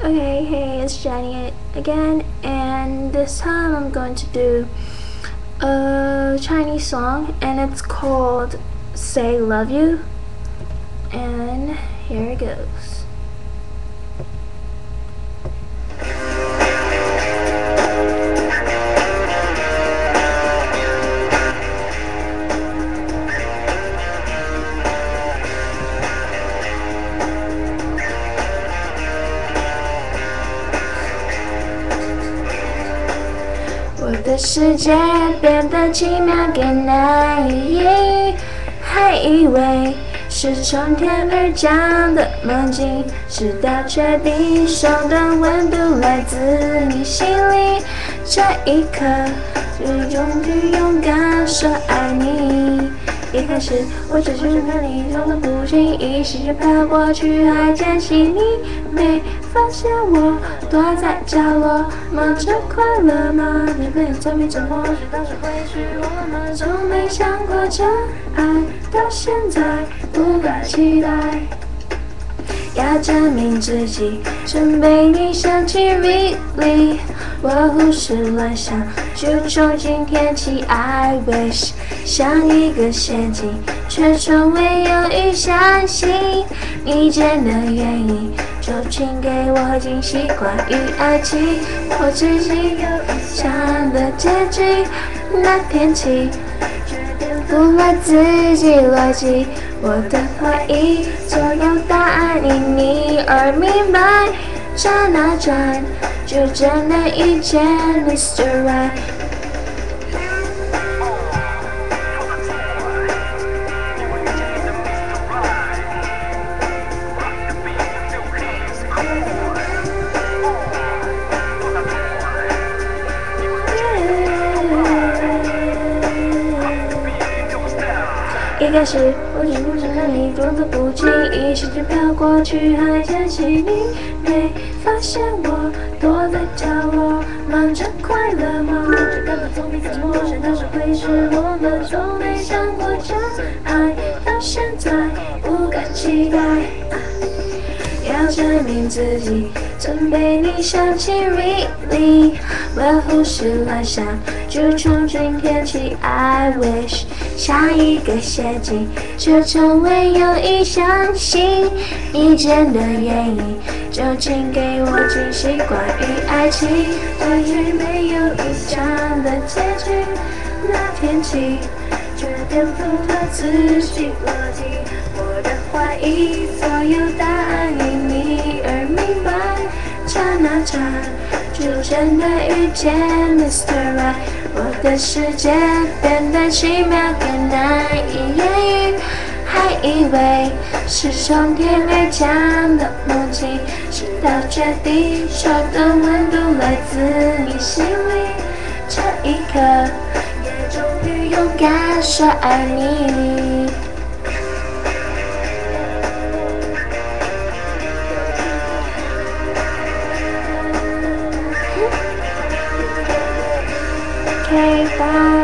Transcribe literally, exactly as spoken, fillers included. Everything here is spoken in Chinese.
Okay, hey, it's Jenny again, and this time I'm going to do a Chinese song, and it's called Say Love You, and here it goes. 我的世界变得奇妙，更难以言喻，还以为是从天而降的梦境，直到确定手的温度来自你心里，这一刻就终于勇敢说爱你。一开始我只是看你中的不经意，时间飘过去，还捡起你，没发现我躲在角落，忙着快乐吗？你可以聪明沉默，是当时会是我们，从没想过这爱，到现在不敢期待。要证明自己，曾被你想起 really， 我胡思乱想，就从今天起 I wish， 像一个陷阱，却从未犹豫相信你真的愿意，就请给我惊喜，关于爱情，我自己有想的结局，那天起不来自己逻辑，我的怀疑所有答案因你而明白，刹那间就真的遇见 Mister Right。 一开始我只不是看你装作不经意，时间飘过去，还捡起你，没发现我躲在角落，忙着快乐吗？只感到从彼此陌生，当时会是我们，从没想过这爱，到现在不敢期待。要证明自己，曾被你想起 really， 我胡思乱想，就从今天起 I wish， 像一个陷阱，却从未犹豫相信你真的愿意，就请给我惊喜，关于爱情，对于没有预想的结局，那天起却颠覆了自己逻辑，我的怀疑所有答案因你而明白，刹那间就真的遇见 Mister Right， 我的世界变得奇妙，更难以言喻，还以为是从天而降的梦境，直到确定手的温度来自你心里，这一刻也终于勇敢说爱你。Okay, bye.